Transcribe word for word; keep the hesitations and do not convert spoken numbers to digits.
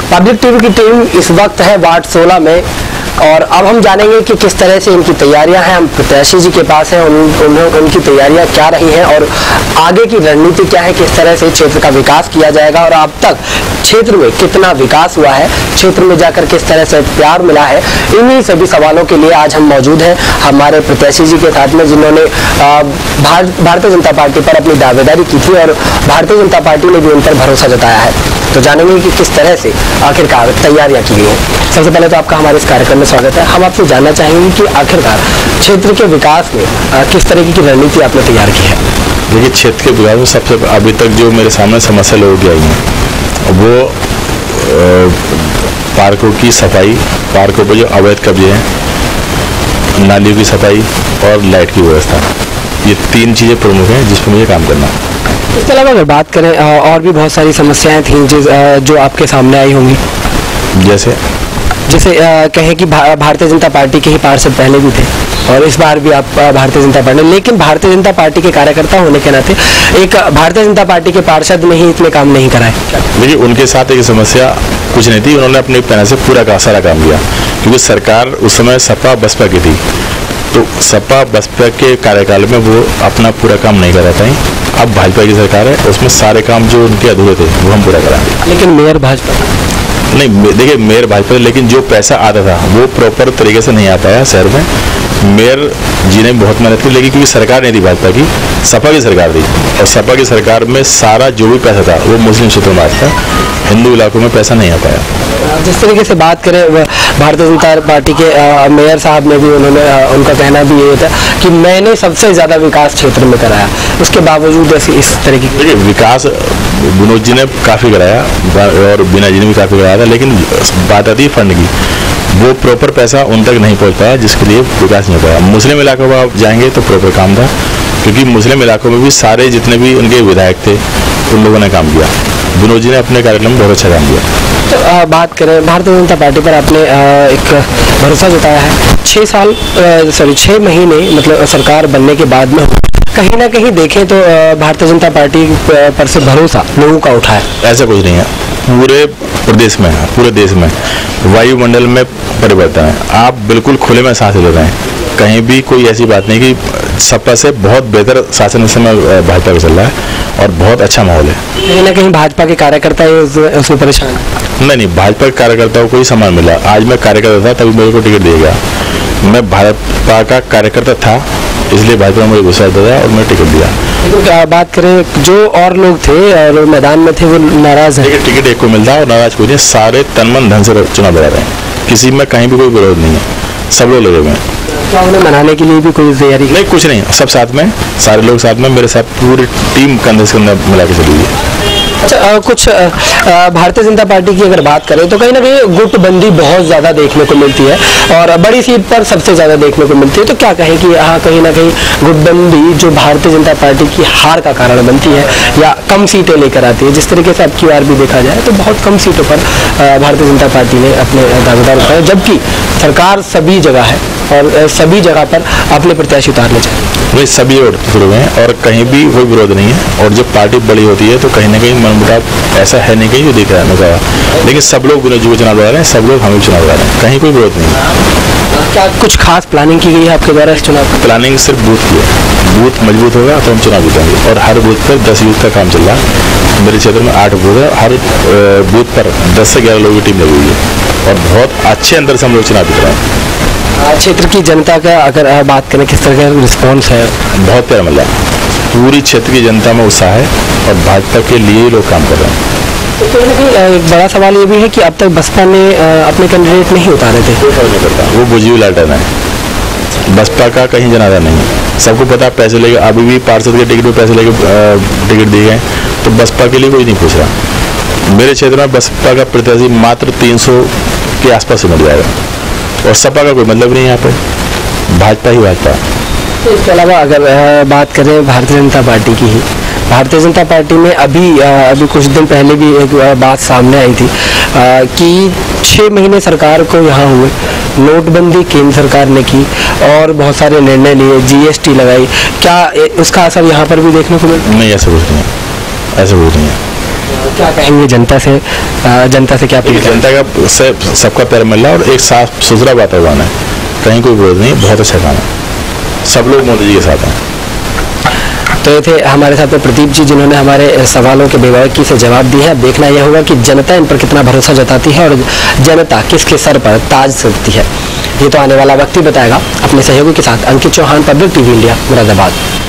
Public TV की team इस वक्त है वार्ड सोलह में और अब हम जानेंगे कि किस तरह से इनकी तैयारियां हैं। हम प्रत्याशी जी के पास हैं, उन, उन, उनकी तैयारियां क्या रही हैं और आगे की रणनीति क्या है, किस तरह से क्षेत्र का विकास किया जाएगा और अब तक क्षेत्र में कितना विकास हुआ है, क्षेत्र में जाकर किस तरह से प्यार मिला है। इन्हीं सभी सवालों के लिए आज हम मौजूद हैं हमारे प्रत्याशी जी के साथ में, जिन्होंने भारतीय जनता पार्टी पर अपनी दावेदारी की थी और भारतीय जनता पार्टी ने भी उन पर भरोसा जताया है। तो जानेंगे कि किस तरह से आखिरकार तैयारियां की गई हैं। सबसे पहले तो आपका हमारे इस कार्यक्रम में स्वागत है। हम आपसे जानना चाहेंगे कि आखिरकार क्षेत्र के विकास में किस तरह की रणनीति आपने तैयार की है। देखिए, क्षेत्र के विकास में सबसे अभी तक जो मेरे सामने समस्या लोगों की आई है वो पार्कों की सफाई, पार्कों पर जो अवैध कब्जे हैं, नालियों की सफाई और लाइट की व्यवस्था, ये तीन चीज़ें प्रमुख हैं जिस पर मुझे काम करना है। इसके अलावा अगर बात करें और भी बहुत सारी समस्याएं थीं जो जो आपके सामने आई होंगी। जैसे जैसे कहें कि भारतीय जनता पार्टी के ही पार्षद पहले भी थे और इस बार भी आप भारतीय जनता पार्टी, लेकिन भारतीय जनता पार्टी के कार्यकर्ता होने के नाते एक भारतीय जनता पार्टी के पार्षद ने ही इतने काम नहीं कराए। देखिए, उनके साथ एक समस्या कुछ नहीं थी, उन्होंने अपने पैनल से पूरा का सारा काम किया क्योंकि सरकार उस समय सपा बसपा की थी, तो सपा बसपा के कार्यकाल में वो अपना पूरा काम नहीं करा पाई। अब भाजपा की सरकार है, उसमें सारे काम जो उनके अधूरे थे वो हम पूरा कराएंगे। लेकिन मेयर भाजपा नहीं, देखिए मेयर भाजपा, लेकिन जो पैसा आता था वो प्रॉपर तरीके से नहीं आ पाया शहर में। मेयर जी ने बहुत मेहनत की, लेकिन क्योंकि सरकार नहीं थी भाजपा की, सपा की सरकार थी और सपा की सरकार में सारा जो भी पैसा था वो मुस्लिम क्षेत्रों में आता था, हिंदू इलाकों में पैसा नहीं आ पाया। जिस तरीके से बात करें भारतीय जनता पार्टी के मेयर साहब ने भी, उन्होंने उनका कहना भी ये था कि मैंने सबसे ज़्यादा विकास क्षेत्र में कराया, उसके बावजूद ऐसी इस तरह की। देखिए, विकास विनोद जी ने काफ़ी कराया और बीना जी ने भी काफ़ी कराया था, लेकिन बात आती है फंड की, वो प्रॉपर पैसा उन तक नहीं पहुंच पाया जिसके लिए विकास नहीं हो पाया। मुस्लिम इलाकों में आप जाएंगे तो प्रॉपर काम था क्योंकि मुस्लिम इलाकों में भी सारे जितने भी उनके विधायक थे उन लोगों ने काम किया। विनोद जी ने अपने कार्यक्रम में बहुत अच्छा काम किया। तो आ, बात करें भारतीय जनता पार्टी पर आपने आ, एक भरोसा जताया है। छः साल सॉरी छः महीने मतलब सरकार बनने के बाद में कहीं ना कहीं देखें तो भारतीय जनता पार्टी पर से भरोसा लोगों का उठा है। ऐसा कुछ नहीं है, पूरे प्रदेश में, पूरे देश में वायुमंडल में परिवर्तन है। आप बिल्कुल खुले में सांस ले रहे हैं, कहीं भी कोई ऐसी बात नहीं कि सपा से बहुत बेहतर शासन इस समय भाजपा का चल रहा है और बहुत अच्छा माहौल है। कहीं ना कहीं भाजपा के कार्यकर्ता उसमें परेशान नहीं नहीं भाजपा के कार्यकर्ताओं को ही सम्मान मिला। आज मैं कार्यकर्ता था तभी मेरे को टिकट दिया गया। मैं भाजपा का कार्यकर्ता था इसलिए भाजपा ने मुझे गुस्सा दिया और मैं टिकट दिया। लेकिन बात करें जो और लोग थे और मैदान में थे वो नाराज है। टिकट एक को मिलता है और नाराज कोई नहीं, सारे तन मन धन से चुनाव लड़ा रहे हैं, किसी में कहीं भी कोई विरोध नहीं है, सब लोग लगे हुए हैं। क्या उन्हें मनाने के लिए भी कोई तैयारी नहीं? कुछ नहीं, सब साथ में, सारे लोग साथ में, मेरे साथ पूरी टीम कंधे से कंधा मिला के चली है। अच्छा, आ, कुछ आ, भारतीय जनता पार्टी की अगर बात करें तो कहीं ना कहीं गुटबंदी बहुत ज़्यादा देखने को मिलती है और बड़ी सीट पर सबसे ज़्यादा देखने को मिलती है। तो क्या कहें कि यहाँ कहीं ना कहीं गुटबंदी जो भारतीय जनता पार्टी की हार का कारण बनती है या कम सीटें लेकर आती है। जिस तरीके से अब की बार भी देखा जाए तो बहुत कम सीटों पर भारतीय जनता पार्टी ने अपने दावेदार उठाए, जबकि सरकार सभी जगह है और सभी जगह पर अपने प्रत्याशी उतारने चाहिए। वही सभी शुरू हुए हैं और कहीं भी कोई विरोध नहीं है और जब पार्टी बड़ी होती है तो कहीं ना कहीं मनमुटाव ऐसा है नहीं, कहीं जो दिख रहा है नजर, लेकिन सब लोग जो चुनाव लड़ा रहे हैं सब लोग हमें चुनाव लड़ा रहे हैं, कहीं कोई विरोध नहीं है। क्या कुछ खास प्लानिंग की गई है आपके द्वारा इस चुनाव? प्लानिंग सिर्फ बूथ की है, बूथ मजबूत होगा तो हम चुनाव जीतेंगे और हर बूथ पर दस यूथ का काम चल रहा है। मेरे क्षेत्र में आठ बूथ है, हर बूथ पर दस से ग्यारह लोगों की टीम लगी हुई है और बहुत अच्छे अंदर से हम लोग चुनाव जीत रहे हैं। क्षेत्र की जनता का अगर बात करें किस तरह का रिस्पॉन्स है? बहुत प्यारा मिला, पूरी क्षेत्र की जनता में उत्साह है और भाजपा के लिए ही लोग काम कर रहे हैं। तो कहीं ना कहीं एक बड़ा सवाल ये भी है कि अब तक बसपा ने अपने कैंडिडेट नहीं उतारे थे। कोई फर्क नहीं पड़ता, वो बुझी लालटेन है, बसपा का कहीं जनाजा नहीं। सबको पता पैसे लेके अभी भी पार्षद के टिकट पे पैसे लेके टिकट दिए गए, तो बसपा के लिए कोई नहीं पूछ रहा। मेरे क्षेत्र में बसपा का प्रत्याशी मात्र तीन सौ के आसपास मिल जाएगा और सपा का कोई मतलब नहीं है, यहाँ पे भाजपा ही भाजपा। तो इसके अलावा अगर बात करें भारतीय जनता पार्टी की ही, भारतीय जनता पार्टी में अभी अभी कुछ दिन पहले भी एक बात सामने आई थी कि छः महीने सरकार को यहाँ हुए, नोटबंदी केंद्र सरकार ने की और बहुत सारे निर्णय लिए, जीएसटी लगाई, क्या उसका असर यहाँ पर भी देखने को मिला? नहीं, ऐसा कुछ नहीं है, ऐसा कुछ नहीं है। क्या कहेंगे जनता से, जनता से क्या अपील करें? जनता का से सबका प्यार मिल रहा है और एक साफ सुथरा वातावरण है, कहीं कोई विरोध नहीं, बहुत अच्छा काम है, सब लोग मोदी जी के साथ हैं। तो ये थे हमारे साथ में प्रदीप जी, जिन्होंने हमारे सवालों के बेबाकी से जवाब दिए हैं। देखना यह होगा कि जनता इन पर कितना भरोसा जताती है और जनता किसके सर पर ताज सजती है, ये तो आने वाला वक्त ही बताएगा। अपने सहयोगी के साथ Ankit Chauhan, public TV India, Moradabad.